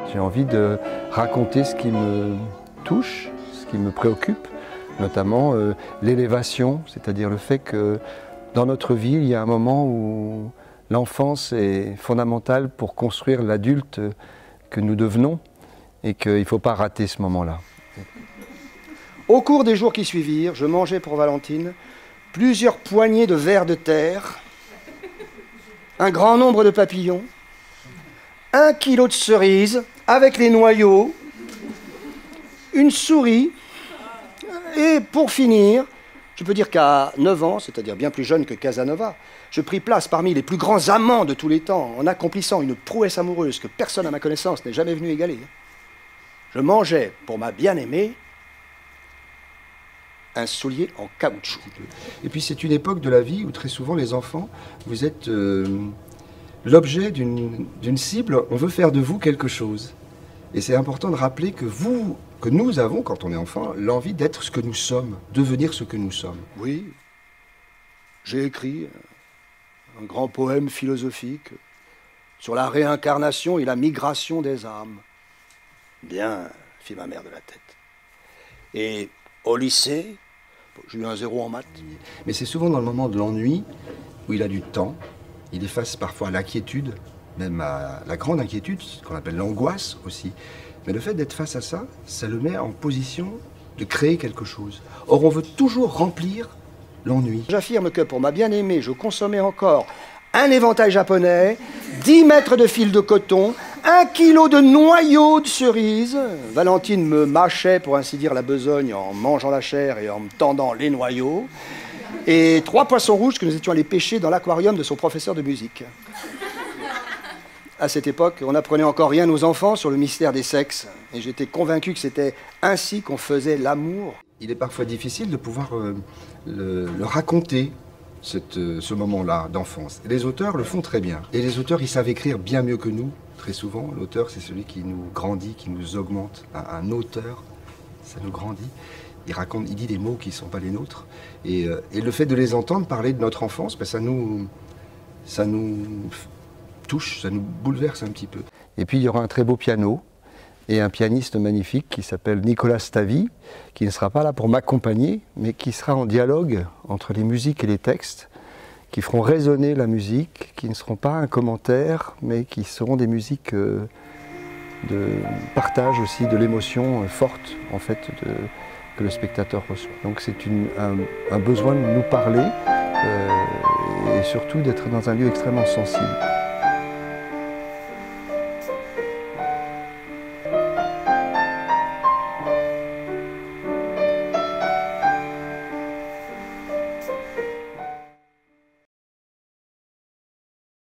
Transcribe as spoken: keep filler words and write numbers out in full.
J'ai envie de raconter ce qui me touche, ce qui me préoccupe, notamment euh, l'élévation, c'est-à-dire le fait que dans notre vie, il y a un moment où l'enfance est fondamentale pour construire l'adulte que nous devenons et qu'il ne faut pas rater ce moment-là. Au cours des jours qui suivirent, je mangeai pour Valentine plusieurs poignées de vers de terre, un grand nombre de papillons, un kilo de cerises avec les noyaux, une souris, et pour finir, je peux dire qu'à neuf ans, c'est-à-dire bien plus jeune que Casanova, je pris place parmi les plus grands amants de tous les temps, en accomplissant une prouesse amoureuse que personne à ma connaissance n'est jamais venu égaler. Je mangeais pour ma bien-aimée un soulier en caoutchouc. Et puis c'est une époque de la vie où très souvent les enfants, vous êtes euh, l'objet d'une d'une cible, on veut faire de vous quelque chose. Et c'est important de rappeler que vous, que nous avons, quand on est enfant, l'envie d'être ce que nous sommes, devenir ce que nous sommes. Oui, j'ai écrit un grand poème philosophique sur la réincarnation et la migration des âmes. Bien, fit ma mère de la tête. Et au lycée, j'ai eu un zéro en maths. Mais c'est souvent dans le moment de l'ennui, où il a du temps, il est face parfois à l'inquiétude, même à la grande inquiétude, ce qu'on appelle l'angoisse aussi. Mais le fait d'être face à ça, ça le met en position de créer quelque chose. Or, on veut toujours remplir l'ennui. J'affirme que pour ma bien-aimée, je consommais encore un éventail japonais, dix mètres de fil de coton, un kilo de noyaux de cerises. Valentine me mâchait, pour ainsi dire, la besogne en mangeant la chair et en me tendant les noyaux. Et trois poissons rouges que nous étions allés pêcher dans l'aquarium de son professeur de musique. À cette époque, on n'apprenait encore rien aux enfants sur le mystère des sexes. Et j'étais convaincu que c'était ainsi qu'on faisait l'amour. Il est parfois difficile de pouvoir euh, le, le raconter, cette, euh, ce moment-là d'enfance. Les auteurs le font très bien. Et les auteurs, ils savent écrire bien mieux que nous, très souvent. L'auteur, c'est celui qui nous grandit, qui nous augmente. Un, un auteur, ça nous grandit. Il raconte, il dit des mots qui ne sont pas les nôtres. Et, euh, et le fait de les entendre parler de notre enfance, ben, ça nous... Ça nous touche, ça nous bouleverse un petit peu. Et puis il y aura un très beau piano et un pianiste magnifique qui s'appelle Nicolas Stavi, qui ne sera pas là pour m'accompagner, mais qui sera en dialogue entre les musiques et les textes, qui feront résonner la musique, qui ne seront pas un commentaire, mais qui seront des musiques euh, de partage aussi de l'émotion euh, forte en fait de, que le spectateur reçoit. Donc c'est un, un besoin de nous parler euh, et surtout d'être dans un lieu extrêmement sensible.